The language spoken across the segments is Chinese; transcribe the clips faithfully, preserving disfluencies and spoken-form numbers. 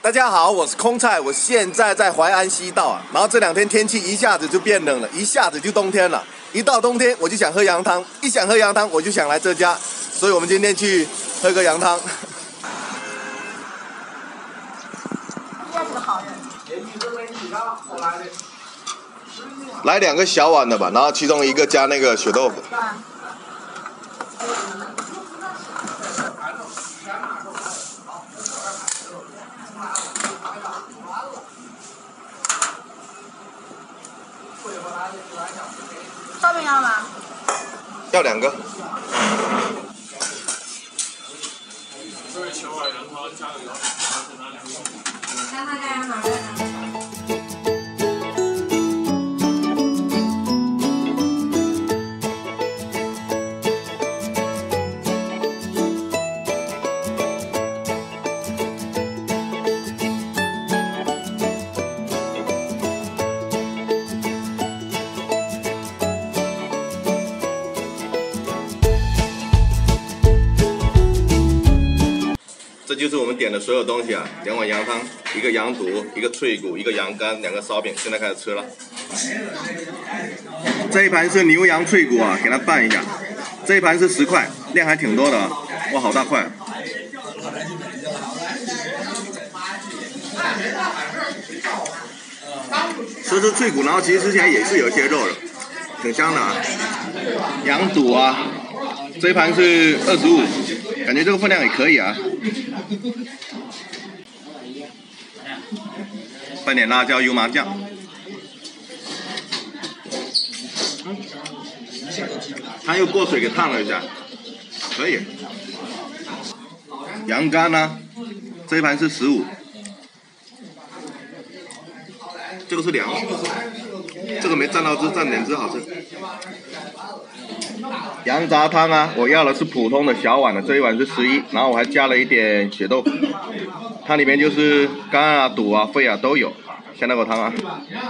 大家好，我是空菜，我现在在淮安西道啊。然后这两天天气一下子就变冷了，一下子就冬天了。一到冬天我就想喝羊汤，一想喝羊汤我就想来这家，所以我们今天去喝个羊汤。 这是个好人。 来两个小碗的吧，然后其中一个加那个血豆腐。 啊。烧饼要吗？ 要两个。 这是小碗羊汤加个羊汤， 羊汤加羊汤。 这就是我们点的所有东西啊，两碗羊汤，一个羊肚，一个脆骨，一个羊肝，两个烧饼，现在开始吃了。这一盘是牛羊脆骨啊，给它拌一下。这一盘是十块，量还挺多的啊，哇，好大块。这是脆骨，然后其实吃起来也是有一些肉的，挺香的啊。羊肚啊，这一盘是二十五。感觉这个分量也可以啊，拌点辣椒油麻酱，它又过水给烫了一下，可以。羊肝呢，这一盘是十五，这个是凉，这个没蘸到汁，蘸点汁好吃。羊杂汤啊，我要的是普通的小碗的，这一碗是十一，然后我还加了一点血豆腐，它里面就是肝啊、肚啊、肺啊都有，先来口汤啊。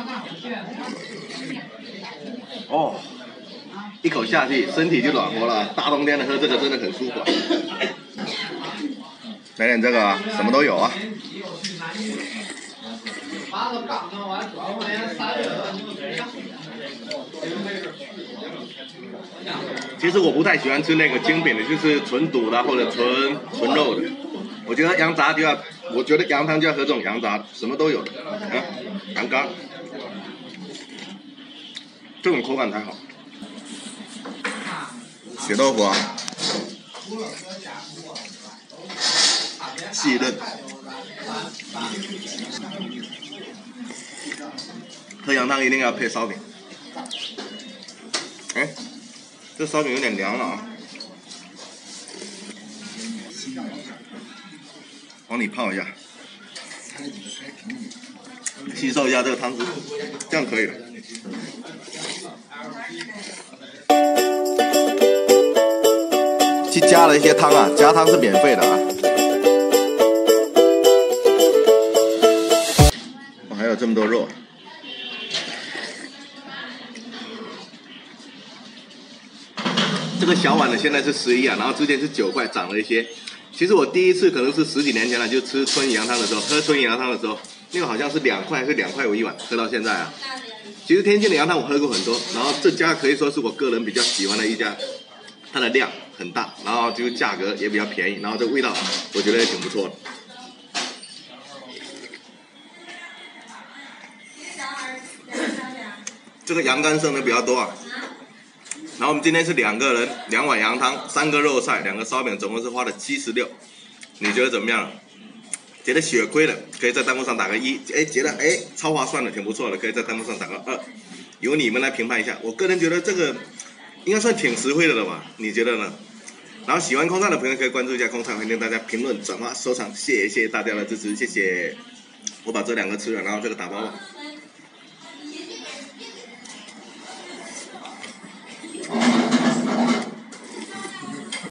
哦，一口下去，身体就暖和了，大冬天的喝这个真的很舒服。来点这个啊，什么都有啊。其实我不太喜欢吃那个精饼的，就是纯肚的或者纯纯肉的。我觉得羊杂就要，我觉得羊汤就要喝这种羊杂，什么都有的，啊，羊肝，这种口感才好。血豆腐啊，细嫩。喝羊汤一定要配烧饼。哎，这烧饼有点凉了啊，往里泡一下，吸收一下这个汤汁，这样可以了。去加了一些汤啊，加汤是免费的啊。我还有这么多肉。这个小碗的现在是十一啊，然后之前是九块，涨了一些。其实我第一次可能是十几年前了，就吃春阳汤的时候，喝春阳汤的时候，那个好像是两块还是两块五一碗，喝到现在啊。其实天津的羊汤我喝过很多，然后这家可以说是我个人比较喜欢的一家，它的量很大，然后就价格也比较便宜，然后这味道我觉得也挺不错的。这个羊肝剩的比较多啊。然后我们今天是两个人，两碗羊汤，三个肉菜，两个烧饼，总共是花了七十六。你觉得怎么样？觉得血亏了，可以在弹幕上打个一。哎，觉得哎超划算的，挺不错的，可以在弹幕上打个二。由你们来评判一下。我个人觉得这个应该算挺实惠的了吧？你觉得呢？然后喜欢空菜的朋友可以关注一下空菜，欢迎大家评论、转发、收藏，谢谢谢谢大家的支持，谢谢。我把这两个吃了，然后这个打包吧。